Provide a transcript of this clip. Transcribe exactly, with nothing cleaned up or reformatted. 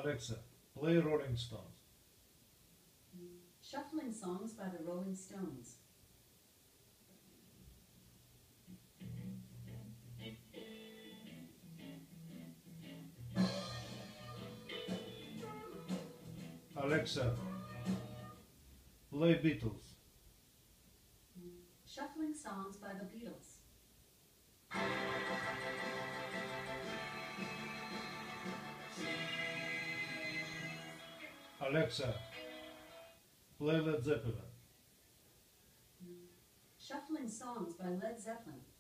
Alexa, play Rolling Stones. Shuffling songs by the Rolling Stones. Alexa, play Beatles. Shuffling songs by the Beatles. Alexa, play Led Zeppelin. Shuffling songs by Led Zeppelin.